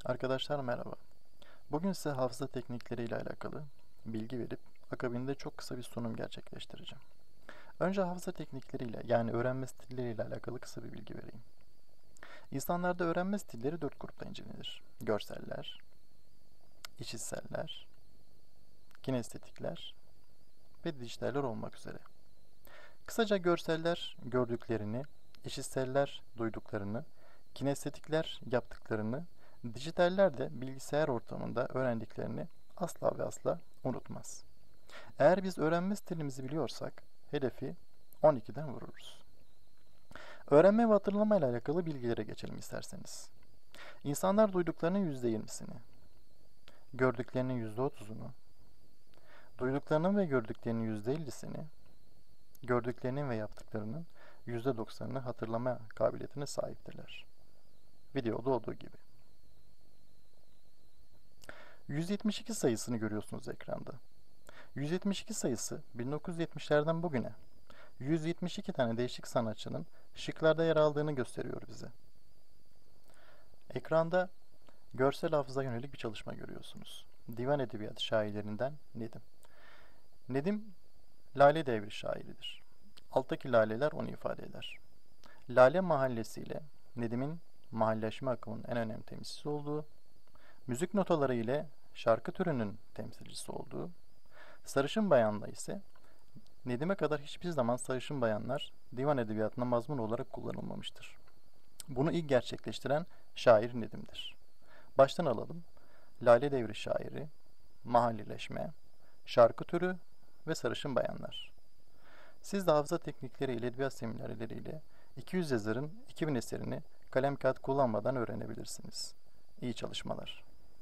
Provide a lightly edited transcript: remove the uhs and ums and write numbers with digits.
Arkadaşlar merhaba. Bugün size hafıza teknikleri ile alakalı bilgi verip akabinde çok kısa bir sunum gerçekleştireceğim. Önce hafıza teknikleriyle yani öğrenme stilleriyle alakalı kısa bir bilgi vereyim. İnsanlarda öğrenme stilleri 4 grupta incelenir. Görseller, işitseller, kinestetikler ve dijitaller olmak üzere. Kısaca görseller gördüklerini, işitseller duyduklarını, kinestetikler yaptıklarını, dijitaller de bilgisayar ortamında öğrendiklerini asla ve asla unutmaz. Eğer biz öğrenme stilimizi biliyorsak hedefi 12'den vururuz. Öğrenme ve hatırlama ile alakalı bilgilere geçelim isterseniz. İnsanlar duyduklarının %20'sini, gördüklerinin %30'unu, duyduklarının ve gördüklerinin %50'sini, gördüklerinin ve yaptıklarının %90'ını hatırlama kabiliyetine sahiptirler. Videoda olduğu gibi. 172 sayısını görüyorsunuz ekranda. 172 sayısı 1970'lerden bugüne 172 tane değişik sanatçının şıklarda yer aldığını gösteriyor bize. Ekranda görsel hafıza yönelik bir çalışma görüyorsunuz. Divan edebiyatı şairlerinden Nedim. Nedim, Lale Devri şairidir. Alttaki laleler onu ifade eder. Lale Mahallesi ile Nedim'in mahalleşme akımının en önemli temsilcisi olduğu, müzik notaları ile şarkı türünün temsilcisi olduğu, Sarışın Bayan'da ise Nedim'e kadar hiçbir zaman sarışın bayanlar divan edebiyatında mazmun olarak kullanılmamıştır. Bunu ilk gerçekleştiren şair Nedim'dir. Baştan alalım. Lale Devri şairi, mahallileşme, şarkı türü ve sarışın bayanlar. Siz de hafıza teknikleri ile edebiyat seminerleriyle 200 yazarın 2000 eserini kalem kağıt kullanmadan öğrenebilirsiniz. İyi çalışmalar.